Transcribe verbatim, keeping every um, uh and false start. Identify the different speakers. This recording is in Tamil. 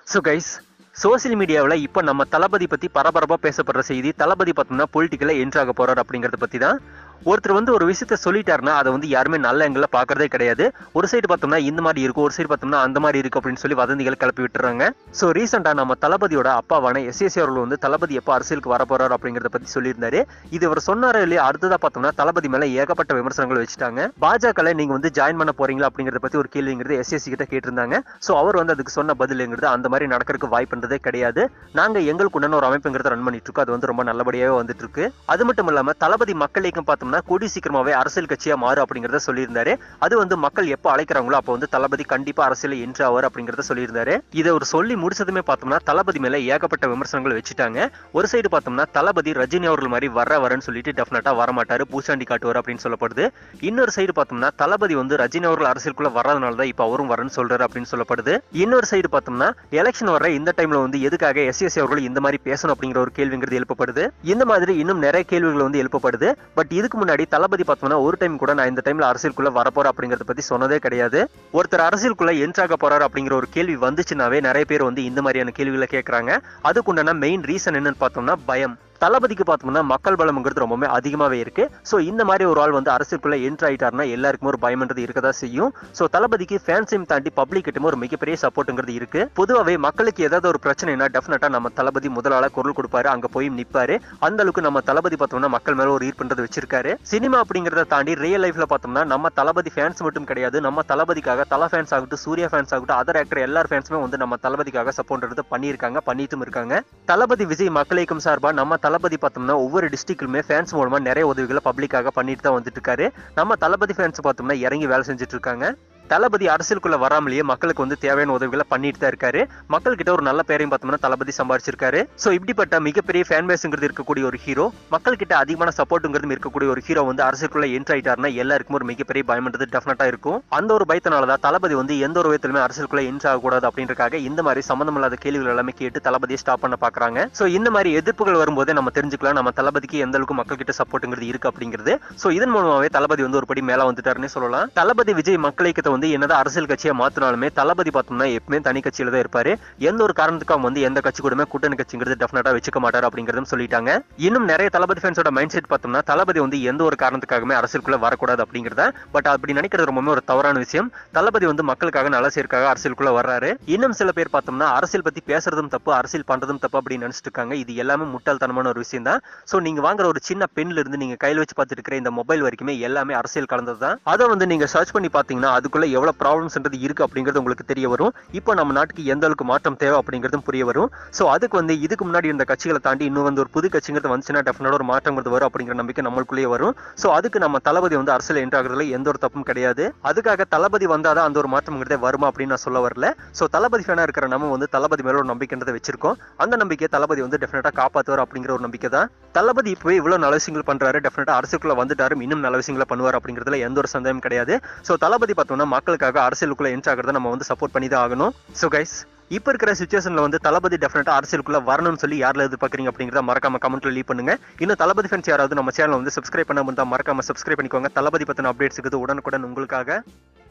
Speaker 1: ஸோ கைஸ், சோசியல் மீடியாவில் இப்போ நம்ம தளபதி பற்றி பரபரப்பாக பேசப்படுற செய்தி, தளபதி பார்த்தோம்னா பொலிட்டிக்கலில் என்ட்ராக போகிறார் அப்படிங்கிறத பற்றி தான். ஒருத்தர் வந்து ஒரு விஷயத்த சொல்லிட்டாருன்னா அதை வந்து யாருமே நல்ல எங்கில் பார்க்கறதே கிடையாது. ஒரு சைடு பார்த்தோம்னா இந்த மாதிரி இருக்கும், ஒரு சைடு பார்த்தோம்னா அந்த மாதிரி இருக்கும் அப்படின்னு சொல்லி வதந்திகள் கிளப்பி விட்டுறாங்க. ஸோ ரீசெண்டாக நம்ம தளபதியோட அப்பாவான எஸ்எஸ்சி அவர்கள் வந்து தளபதி எப்போ அரசியலுக்கு வர போறாரு அப்படிங்கிறத பற்றி சொல்லியிருந்தாரு. இது அவர் சொன்னாரோ இல்லையா, அடுத்ததாக பார்த்தோம்னா தளபதி மேலே ஏகப்பட்ட விமர்சனங்கள் வச்சுட்டாங்க. பாஜகவில் நீங்கள் வந்து ஜாயின் பண்ண போறீங்களா அப்படிங்கிறத பற்றி ஒரு கேள்விங்கிறது எஸ்எஸ்சி கிட்ட கேட்டிருந்தாங்க. ஸோ அவர் வந்து அதுக்கு சொன்ன பதிலுங்கிறது அந்த மாதிரி நடக்கிறதுக்கு வாய்ப்புன்றதே கிடையாது. நாங்கள் எங்களுக்கு உண்டான ஒரு அமைப்புங்கிறத ரன் பண்ணிட்டு இருக்கோம், அது வந்து ரொம்ப நல்லபடியாகவே வந்துட்டு இருக்கு. அது மட்டும் இல்லாமல் தளபதி மக்கள் இயக்கம் பார்த்தோம்னா கூடி சீக்கிரமாவே அரசியல் கட்சியா மாறு அப்படிங்கறத சொல்லியிருந்தாரு. அது வந்து மக்கள் எப்போ அழைக்கிறாங்களோ அப்போ வந்து தளபதி கண்டிப்பா அரசியல் என்ட்ரு ஆவார் அப்படிங்கறத சொல்லியிருந்தாரு. இதை ஒரு சொல்லி முடிச்சதுமே பார்த்தோம்னா தளபதி மேல ஏகப்பட்ட விமர்சனங்கள் வச்சுட்டாங்க. ஒரு சைடு பார்த்தோம்னா தளபதி ரஜினி அவர்கள் மாதிரி வர வரன்னு சொல்லிட்டு டெஃபினட்டா வர மாட்டாரு, பூசாண்டி காட்டுவார் அப்படின்னு சொல்லப்படுது. இன்னொரு சைடு பார்த்தோம்னா தளபதி வந்து ரஜினி அவர்கள் அரசியலுக்குள்ள வர்றதுனால தான் இப்போ அவரும் வரன்னு சொல்றாரு அப்படின்னு சொல்லப்படுது. இன்னொரு சைடு பார்த்தோம்னா எலெக்ஷன் வர இந்த டைம்ல வந்து எதுக்காக எஸ்எஸ்சி அவர்கள் இந்த மாதிரி பேசணும் அப்படிங்கிற ஒரு கேள்விங்கிறது எழுப்பப்படுது. இந்த மாதிரி இன்னும் நிறைய கேள்விகள் வந்து எழுப்பப்படுது. பட் இதுக்கு முன்னாடி தளபதி பார்த்தோம்னா ஒரு டைம் கூட நான் இந்த டைம்ல அரசியலுக்குள்ள வரப்போற அப்படிங்கறத பத்தி சொன்னதே கிடையாது. ஒருத்தர் அரசியலுக்குள்ள என்ட்ராக போறாரு அப்படிங்கிற ஒரு கேள்வி வந்துச்சுனாவே நிறைய பேர் வந்து இந்த மாதிரியான கேள்விகளை கேட்கறாங்க. அதுக்குண்டான மெயின் ரீசன் என்னன்னு பார்த்தோம்னா பயம். தளபதிக்கு பார்த்தோம்னா மக்கள் பலம்ங்கிறது ரொம்பவே அதிகமாகவே இருக்கு. ஸோ இந்த மாதிரி ஒரு ஆள் வந்து அரசியலுக்குள்ள என்ட்ரு ஆயிட்டாருன்னா எல்லாருக்குமே ஒரு பயம்ன்றது இருக்கதா செய்யும். ஸோ தளபதிக்கு ஃபேன்ஸையும் தாண்டி பப்ளிக் கிட்டமே ஒரு மிகப்பெரிய சப்போர்ட்டுங்கிறது இருக்கு. பொதுவாகவே மக்களுக்கு ஏதாவது ஒரு பிரச்சனைனா டெஃபினட்டா நம்ம தளபதி முதலாள குரல் கொடுப்பாரு, அங்க போய் நிப்பாரு. அந்த அளவுக்கு நம்ம தளபதி பார்த்தோம்னா மக்கள் மேல ஒரு ஈர்ப்புன்றது வச்சிருக்காரு. சினிமா அப்படிங்கிறத தாண்டி ரியல் லைஃப்ல பார்த்தோம்னா நம்ம தளபதி ஃபேன்ஸ் மட்டும் கிடையாது, நம்ம தளபதிக்காக தல ஃபேன்ஸ் ஆகட்டும், சூர்யா ஃபேன்ஸ் ஆகட்டும், அதர் ஆக்டர் எல்லார் ஃபேன்ஸுமே வந்து நம்ம தளபதிக்காக சப்போர்ட் பண்ணியிருக்காங்க, பண்ணிட்டும் இருக்காங்க. தளபதி விஜய் மக்கள் இயக்கம் சார்பா நம்ம தளபதி பார்த்தோம்னா ஒவ்வொரு டிஸ்ட்ரிக்ட்லுமே ஃபேன்ஸ் மூலமா நிறைய உதவிகளை பப்ளிக்காக பண்ணிட்டு தான் வந்துட்டு இருக்காரு. நம்ம தளபதி ஃபேன்ஸ் பார்த்தோம்னா இறங்கி வேலை செஞ்சுட்டு இருக்காங்க. தளபதி அரசியலுக்குள்ள வராமலேயே மக்களுக்கு வந்து தேவையான உதவிகளை பண்ணிட்டு தான் இருக்காரு. மக்கள் கிட்ட ஒரு நல்ல பேரையும் பார்த்தோம்னா தளபதி சம்பாதிச்சிருக்காரு. சோ இப்படிப்பட்ட மிகப்பெரிய ஃபேன் பேஸ்ங்கிறது இருக்கக்கூடிய ஒரு ஹீரோ, மக்கள் கிட்ட அதிகமான சப்போர்ட்ங்கிறது இருக்கக்கூடிய ஒரு ஹீரோ வந்து அரசியலுக்குள்ள என்ட்ரு ஆயிட்டாருன்னா எல்லாருக்கும் ஒரு மிகப்பெரிய பயம்ன்றது டெஃபினட்டா இருக்கும். அந்த ஒரு பயத்தினாலதான் தளபதி வந்து எந்த ஒரு விதத்திலுமே அரசியலுக்குள்ள என்ட்ரு ஆகக்கூடாது அப்படின்றக்காக இந்த மாதிரி சம்பந்தம் இல்லாத கேள்விகள் எல்லாமே கேட்டு தளபதியை ஸ்டாப் பண்ண பாக்குறாங்க. சோ இந்த மாதிரி எதிர்ப்புகள் வரும்போதே நம்ம தெரிஞ்சுக்கலாம் நம்ம தளபதிக்கு எந்த அளவுக்கு மக்கள் கிட்ட சப்போர்ட்ங்கிறது இருக்கு அப்படிங்கிறது. சோ இதன் மூலமாவே தளபதி வந்து ஒரு படி மேல வந்துட்டாருன்னு சொல்லலாம். தளபதி விஜய் மக்கள் இயக்கத்தை வந்து என்னதான் அரசியல் கட்சியை மாத்தினாலுமே தளபதி பார்த்தோம்னா எப்பவுமே தனி கட்சியில தான் இருப்பாரு. எந்த ஒரு காரணத்துக்கும் வந்து எந்த கட்சி கூடமே கூட்டணி கட்சிங்கிறது டெஃபினட்டா வச்சுக்க மாட்டாரு அப்படிங்கறதும் சொல்லிட்டாங்க. இன்னும் நிறைய தளபதி ஃபேன்ஸோட மைண்ட் செட் பார்த்தோம்னா தளபதி வந்து எந்த ஒரு காரணத்துக்காகவே அரசியலுக்குள்ள வரக்கூடாது அப்படிங்கிறத. பட் அப்படி நினைக்கிறது ரொம்பவே ஒரு தவறான விஷயம். தளபதி வந்து மக்களுக்காக நல்ல சேர்க்காக அரசியலுக்குள்ள வர்றாரு. இன்னும் சில பேர் பார்த்தோம்னா அரசியல் பத்தி பேசுறதும் தப்பு, அரசியல் பண்றதும் தப்பு அப்படின்னு நினைச்சிட்டு இருக்காங்க. இது எல்லாமே முட்டாள்தனமான ஒரு விஷயம் தான். சோ நீங்க வாங்குற ஒரு சின்ன பென்ல இருந்து நீங்க கையில் வச்சு பார்த்துட்டு இருக்கிற இந்த மொபைல் வரைக்குமே எல்லாமே அரசியல் கலந்தது தான். அதை வந்து நீங்க சர்ச் பண்ணி பாத்தீங்கன்னா அதுக்குள்ள எவ்வளவு ப்ராப்ளம்ஸ்ன்றது இருக்கு அப்படிங்கிறது உங்களுக்கு தெரிய வரும். இப்போ நம்ம நாட்டுக்கு எந்த அளவுக்கு மாற்றம் தேவை அப்படிங்கிறதும் புரிய வரும். சோ அதுக்கு வந்து இதுக்கு முன்னாடி இருந்த கட்சிகளை தாண்டி இன்னும் வந்து ஒரு புது கட்சிங்கிறது வந்துச்சுன்னா டெஃபினட்டா ஒரு மாற்றங்கிறது வரும் அப்படிங்கிற நம்பிக்கை நம்மளுக்குள்ளேயே வரும். சோ அதுக்கு நம்ம தளபதி வந்து அரசியல் என்ட்ராகிறதுல எந்த ஒரு தப்பும் கிடையாது. அதுக்காக தளபதி வந்தாதான் அந்த ஒரு மாற்றம்ங்கிறதே வருமா அப்படின்னு நான் சொல்ல வரல. சோ தளபதி ஃபேனா இருக்கிற நம்ம வந்து தளபதி மேல ஒரு நம்பிக்கைன்றதை வச்சிருக்கோம். அந்த நம்பிக்கையை தளபதி வந்து டெஃபினட்டா காப்பாத்துவார் அப்படிங்கிற ஒரு நம்பிக்கை தான். தளபதி இப்பவே இவ்வளவு நல்ல விஷயங்கள் பண்றாரு, டெஃபினட்டா அரசியலுக்குள்ள வந்துட்டாரு, இன்னும் நல்ல விஷயங்களை பண்ணுவார் அப்படிங்கிறதுல எந்த ஒரு சந்தேகம் கிடையாது. சோ தளபதி பார்த்தோம்னா மக்களுக்காக அரசியலுக்குள்ள என்ட்ரு ஆகிறத நம்ம வந்து சப்போர்ட் பண்ணி தான் ஆகணும். சோ கைஸ், இப்ப இருக்கிற சிச்சுவேஷன்ல வந்து தளபதி டெஃபினட்டா அரசியலுக்குள்ள வரணும்னு சொல்லி யாரில் எதிர்பார்க்கறீங்க அப்படிங்கிறத மறக்காம கமெண்ட்ல லீவ் பண்ணுங்க. இன்னும் தளபதி ஃபேன்ஸ் யாராவது நம்ம சேனல் வந்து சப்ஸ்கிரைப் பண்ணாம இருந்தா மறக்காம சப்ஸ்கிரைப் பண்ணிக்கோங்க. தளபதி பத்தின அப்டேட்ஸ் இருக்குது உடனுக்குடன் உங்களுக்காக.